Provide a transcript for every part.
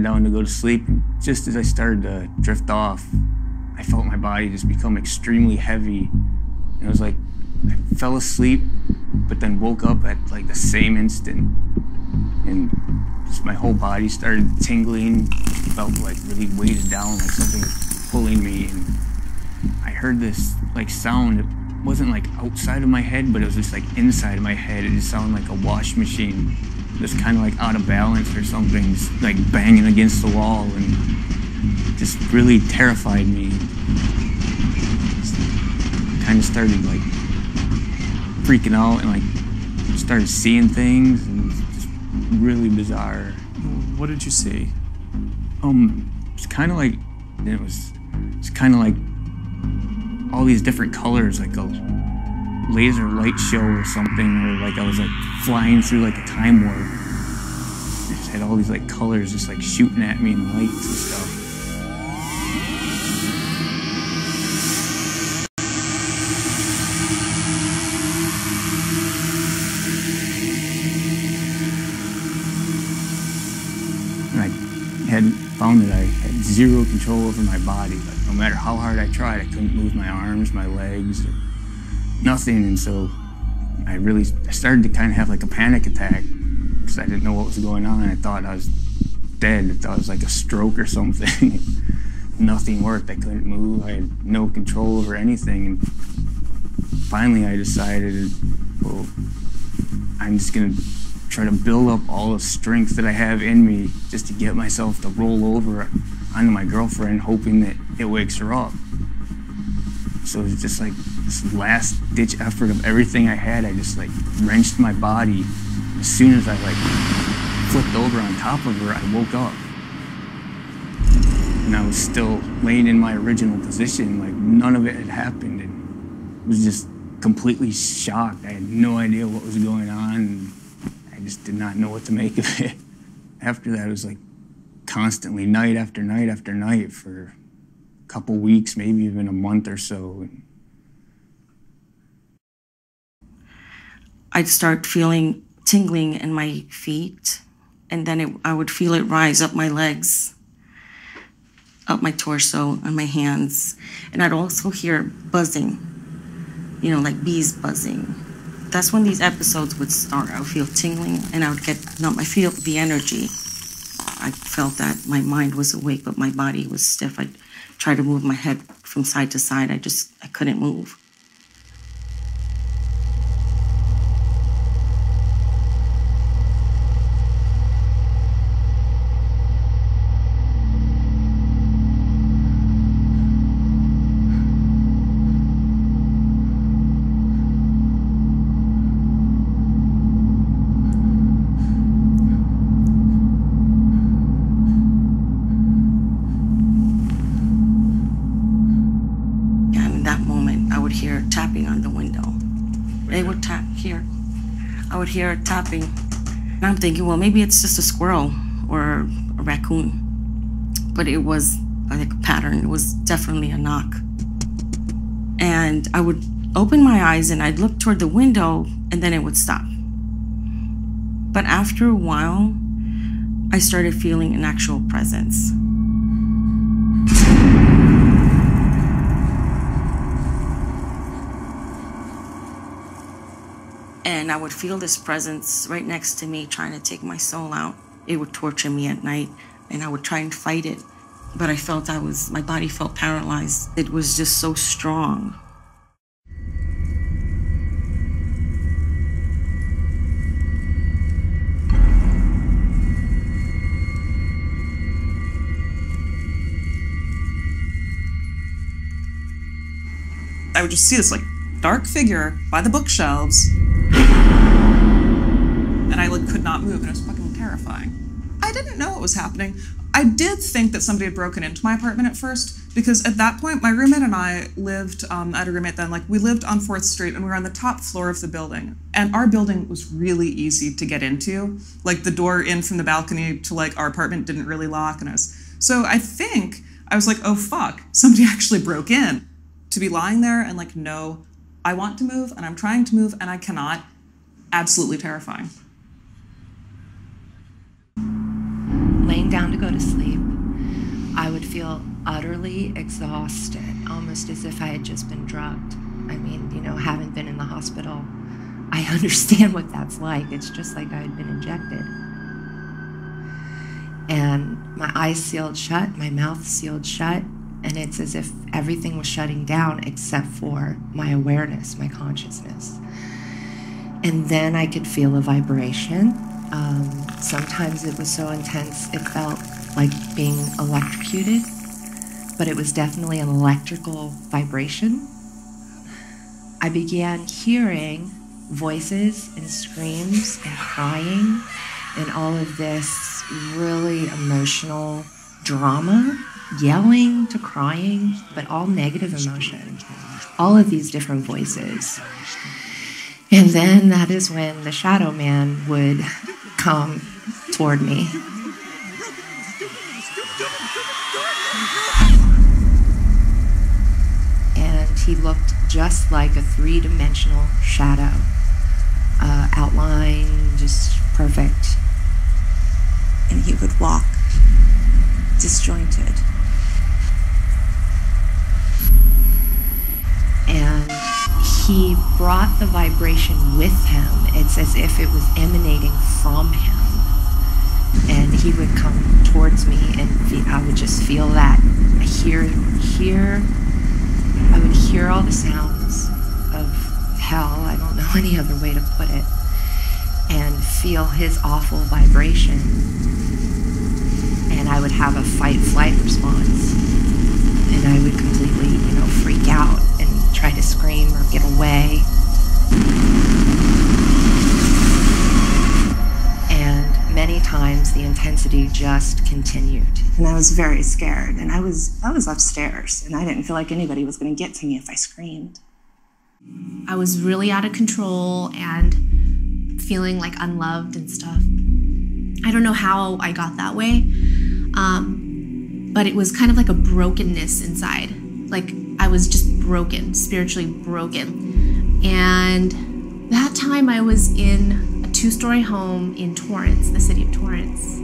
down to go to sleep. And just as I started to drift off, I felt my body just become extremely heavy. And it was like I fell asleep, but then woke up at like the same instant. And just my whole body started tingling, felt like really weighted down, like something was pulling me. And I heard this like sound. It wasn't like outside of my head, but it was just like inside of my head. It just sounded like a wash machine, just kind of like out of balance or something, just like banging against the wall, and just really terrified me. Kind of started like freaking out and like started seeing things, and just really bizarre. What did you see? It's kind of like it's kind of like all these different colors, like a laser light show or something, or like I was like flying through like a time warp. It just had all these like colors just like shooting at me and lights and stuff. And I had found that I had zero control over my body. Like, no matter how hard I tried, I couldn't move my arms, my legs, or nothing. And so I started to kind of have like a panic attack because I didn't know what was going on. I thought I was dead. I thought it was like a stroke or something. Nothing worked. I couldn't move. I had no control over anything. And finally I decided, well, I'm just going to try to build up all the strength that I have in me just to get myself to roll over onto my girlfriend, hoping that it wakes her up. So it was just like this last ditch effort of everything I had. I just like wrenched my body. As soon as I like flipped over on top of her, I woke up. And I was still laying in my original position, like none of it had happened. And I was just completely shocked. I had no idea what was going on. And I just did not know what to make of it. After that, it was like constantly, night after night after night for a couple weeks, maybe even a month or so. I'd start feeling tingling in my feet, and then I would feel it rise up my legs, up my torso, and my hands. And I'd also hear buzzing, you know, like bees buzzing. That's when these episodes would start. I would feel tingling, and I would get numb. I feel the energy. I felt that my mind was awake, but my body was stiff. I'd try to move my head from side to side. I couldn't move. Tapping on the window. They would tap here. I would hear tapping. And I'm thinking, well, maybe it's just a squirrel or a raccoon. But it was like a pattern. It was definitely a knock. And I would open my eyes and I'd look toward the window, and then it would stop. But after a while, I started feeling an actual presence. And I would feel this presence right next to me trying to take my soul out. It would torture me at night, and I would try and fight it. But I felt my body felt paralyzed. It was just so strong. I would just see this like dark figure by the bookshelves, and I like could not move, and it was fucking terrifying. I didn't know what was happening. I did think that somebody had broken into my apartment at first, because at that point my roommate and I lived, I had a roommate then, like we lived on 4th Street, and we were on the top floor of the building, and our building was really easy to get into. Like the door in from the balcony to like our apartment didn't really lock, and so I think I was like, oh fuck, somebody actually broke in. To be lying there and like, no, I want to move and I'm trying to move and I cannot, absolutely terrifying. Laying down to go to sleep, I would feel utterly exhausted, almost as if I had just been drugged. I mean, you know, having been in the hospital, I understand what that's like. It's just like I had been injected. And my eyes sealed shut, my mouth sealed shut, and it's as if everything was shutting down except for my awareness, my consciousness. And then I could feel a vibration. Sometimes it was so intense it felt like being electrocuted, but it was definitely an electrical vibration. I began hearing voices and screams and crying and all of this really emotional drama, yelling to crying, but all negative emotion, all of these different voices. And then that is when the shadow man would come toward me. And he looked just like a three-dimensional shadow, outline just perfect. And he would walk disjointed. And he brought the vibration with him. It's as if it was emanating from him. And he would come towards me, and I would just feel that. I would hear all the sounds of hell. I don't know any other way to put it. And feel his awful vibration. And I would have a fight-flight response. And I would completely, you know, freak out and try to scream or get away. And many times the intensity just continued. And I was very scared. And I was upstairs, and I didn't feel like anybody was going to get to me if I screamed. I was really out of control and feeling like unloved and stuff. I don't know how I got that way, but it was kind of like a brokenness inside. Like I was just broken, spiritually broken. And that time I was in a 2-story home in Torrance, the city of Torrance.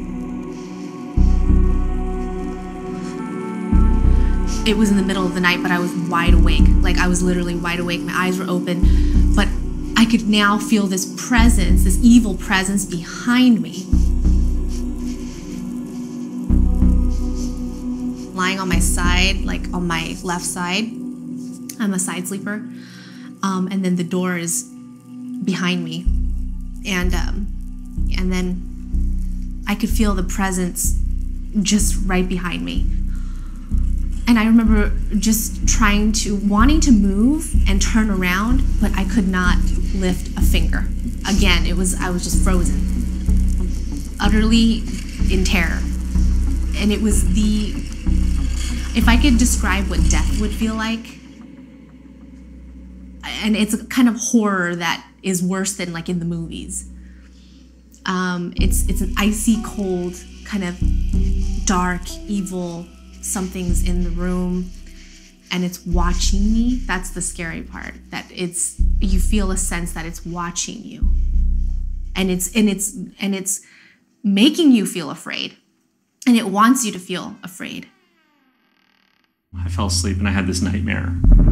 It was in the middle of the night, but I was wide awake. Like I was literally wide awake. My eyes were open, but I could now feel this presence, this evil presence behind me. Lying on my side, like on my left side. I'm a side sleeper. And then the door is behind me. And then I could feel the presence just right behind me. And I remember just wanting to move and turn around, but I could not lift a finger. Again, I was just frozen, utterly in terror. And it was if I could describe what death would feel like, and it's a kind of horror that is worse than like in the movies. It's an icy cold, kind of dark, evil, something's in the room and it's watching me. That's the scary part, that you feel a sense that it's watching you. And it's making you feel afraid. And it wants you to feel afraid. I fell asleep and I had this nightmare.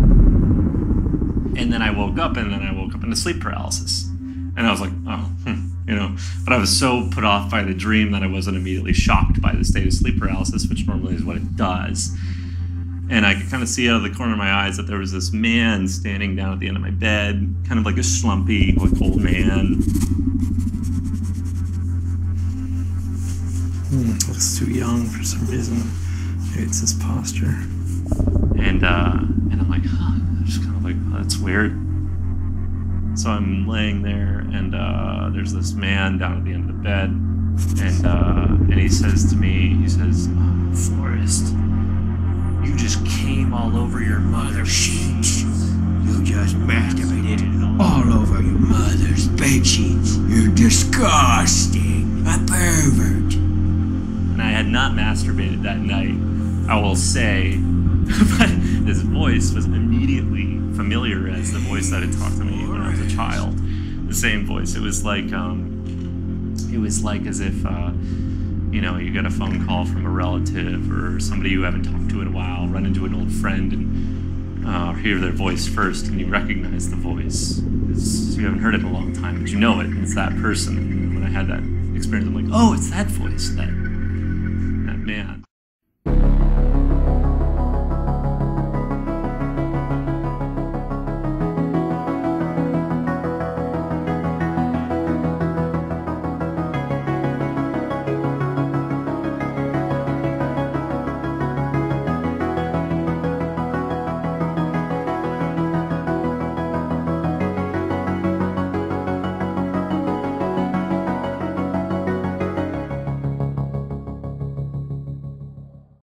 And then I woke up into sleep paralysis. And I was like, oh, you know. But I was so put off by the dream that I wasn't immediately shocked by the state of sleep paralysis, which normally is what it does. And I could kind of see out of the corner of my eyes that there was this man standing down at the end of my bed, kind of like a slumpy, like old man. Looks too young for some reason. Maybe it's his posture. And I'm like, huh, just kind of like, oh, that's weird. So I'm laying there, and there's this man down at the end of the bed, and he says to me, Forrest, you just came all over your mother's sheets. You just masturbated all over your mother's bed sheets. You're disgusting, a pervert. And I had not masturbated that night, I will say, but his voice was immediately familiar as the voice that had talked to me when I was a child. The same voice. It was like as if you know, you get a phone call from a relative or somebody you haven't talked to in a while, run into an old friend and hear their voice first, and you recognize the voice. You haven't heard it in a long time, but you know it, and it's that person. And when I had that experience, I'm like, oh, it's that voice, that man.